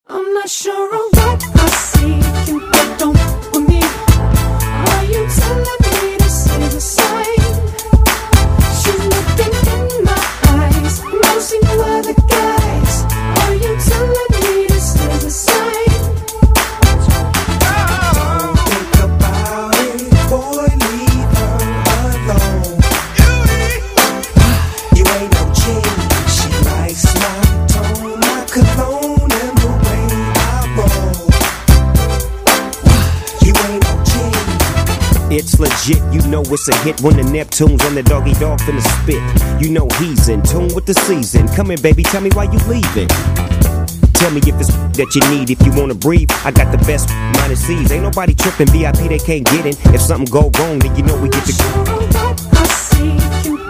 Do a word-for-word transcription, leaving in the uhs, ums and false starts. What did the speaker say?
I'm not sure of what I see. You don't with me. Are you telling me this is a sign? She's looking in my eyes, nosing other guys. Are you telling me this is a sign? Don't think about it, boy, leave her alone. You ain't no G, she likes my tone, my cologne. It's legit, you know it's a hit when the Neptune's on the doggy dog finna spit. You know he's in tune with the season. Come in, baby, tell me why you leaving. Tell me if it's that you need, if you wanna breathe. I got the best minus C's. Ain't nobody tripping, V I P they can't get in. If something go wrong, then you know we get the. Sure what I see. You